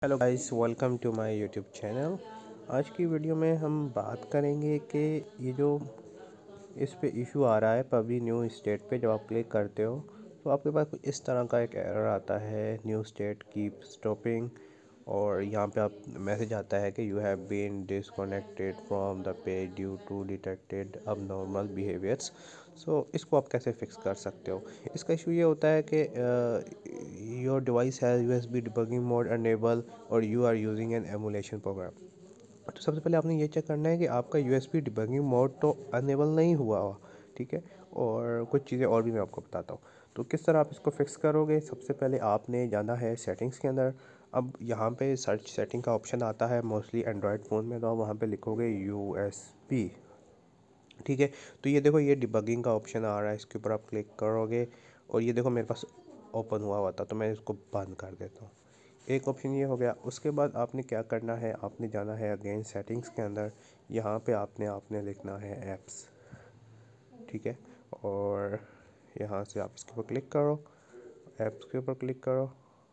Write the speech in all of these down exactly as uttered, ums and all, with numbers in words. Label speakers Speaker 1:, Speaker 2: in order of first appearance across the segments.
Speaker 1: Hello guys, welcome to my YouTube channel. आज की video में हम बात करेंगे कि ये जो इस पे इशू आ रहा है पबजी न्यू स्टेट पे, जब आप क्लिक करते हो तो आपके पास कुछ इस तरह का एक एरर आता है, न्यू स्टेट कीप स्टॉपिंग, और यहाँ पे आप मैसेज आता है कि you have been disconnected from the page due to detected abnormal behaviours. So इसको आप कैसे फिक्स कर सकते हो? इसका इशू ये होता है कि your device has USB debugging mode enable और you are using an emulation program. तो सबसे पहले आपने ये चेक करना है कि आपका यूएसबी डिबगिंग मोड तो अनेबल नहीं हुआ हुआ, ठीक है। और कुछ चीज़ें और भी मैं आपको बताता हूँ। तो किस तरह आप इसको फिक्स करोगे? सबसे पहले आपने जाना है सेटिंग्स के अंदर। अब यहाँ पे सर्च सेटिंग का ऑप्शन आता है मोस्टली एंड्रॉयड फ़ोन में, तो आप वहाँ पे लिखोगे यूएसबी, ठीक है। तो ये देखो, ये डिबगिंग का ऑप्शन आ रहा है, इसके ऊपर आप क्लिक करोगे और ये देखो मेरे पास ओपन हुआ हुआ था, तो मैं इसको बंद कर देता हूँ। एक ऑप्शन ये हो गया। उसके बाद आपने क्या करना है, आपने जाना है अगेन सेटिंग्स के अंदर। यहाँ पे आपने आपने लिखना है ऐप्स, ठीक है। और यहाँ से आप इसके ऊपर क्लिक करो, ऐप्स के ऊपर क्लिक करो,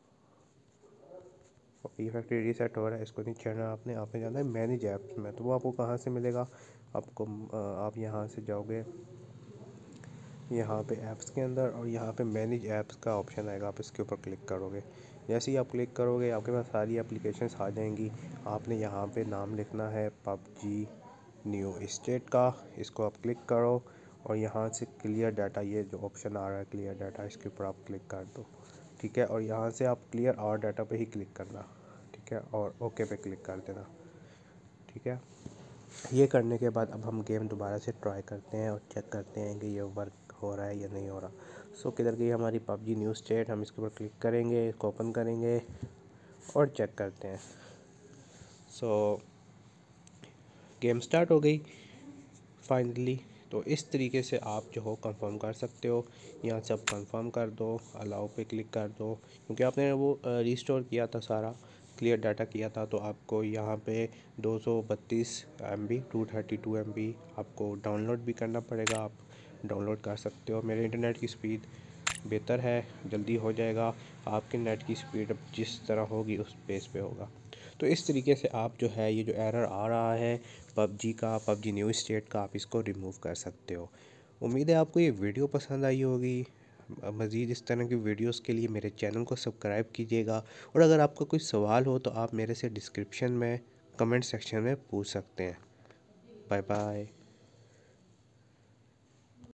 Speaker 1: ये फैक्ट्री रीसेट हो रहा है, इसको नहीं छेड़ना आपने। आपने जाना है मैनेज ऐप्स में। तो वो आपको कहाँ से मिलेगा? आपको आप यहाँ से जाओगे यहाँ पे ऐप्स के अंदर और यहाँ पे मैनेज ऐप्स का ऑप्शन आएगा, आप इसके ऊपर क्लिक करोगे। जैसे ही आप क्लिक करोगे आपके पास सारी एप्लीकेशंस आ जाएंगी। आपने यहाँ पे नाम लिखना है पबजी न्यू स्टेट का, इसको आप क्लिक करो और यहाँ से क्लियर डाटा, ये जो ऑप्शन आ रहा है क्लियर डाटा, इसके ऊपर आप क्लिक कर दो, ठीक है। और यहाँ से आप क्लियर और डाटा पे ही क्लिक करना, ठीक है, और ओके पे क्लिक कर देना, ठीक है। ये करने के बाद अब हम गेम दोबारा से ट्राई करते हैं और चेक करते हैं कि ये वर्क हो रहा है या नहीं हो रहा। सो so, किधर गई हमारी पबजी न्यू स्टेट? हम इसके ऊपर क्लिक करेंगे, इसको ओपन करेंगे और चेक करते हैं। सो so, गेम स्टार्ट हो गई फाइनली। तो इस तरीके से आप जो हो कंफर्म कर सकते हो। यहाँ से आप कंफर्म कर दो, अलाउ पे क्लिक कर दो, क्योंकि आपने वो रिस्टोर किया था, सारा क्लियर डाटा किया था। तो आपको यहाँ पे दो सौ बत्तीस M B two thirty two M B आपको डाउनलोड भी करना पड़ेगा। आप डाउनलोड कर सकते हो। मेरे इंटरनेट की स्पीड बेहतर है, जल्दी हो जाएगा। आपके नेट की स्पीड जिस तरह होगी उस बेस पे होगा। तो इस तरीके से आप जो है, ये जो एरर आ रहा है पबजी का, पबजी न्यू स्टेट का, आप इसको रिमूव कर सकते हो। उम्मीद है आपको ये वीडियो पसंद आई होगी। मज़ीद इस तरह की वीडियोस के लिए मेरे चैनल को सब्सक्राइब कीजिएगा। और अगर आपका कोई सवाल हो तो आप मेरे से डिस्क्रिप्शन में कमेंट सेक्शन में पूछ सकते हैं। Bye bye.